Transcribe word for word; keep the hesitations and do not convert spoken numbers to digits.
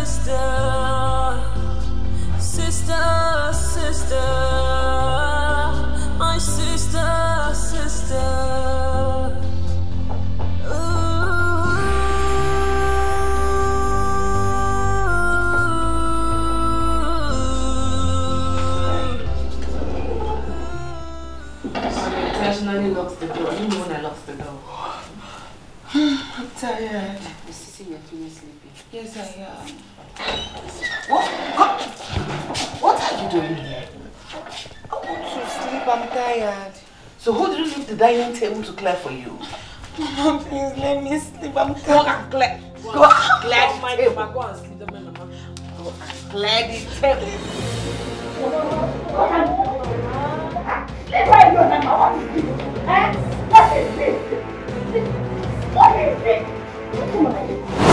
sister, sister, sister, my sister, sister. Intentionally locks the door. You know when I lock the door. I'm tired. You see, you're feeling sleepy. Yes, I am. What? What? What are you doing here? I want to sleep. I'm tired. So who did you leave the dining table to clear for you? Mama, please let me sleep. I'm tired. Go and clear. Go and clear the table. Go and sleep. Go and clear the table. Leave her alone, Mama. What is this? Eh? What is this? What is this? Come on.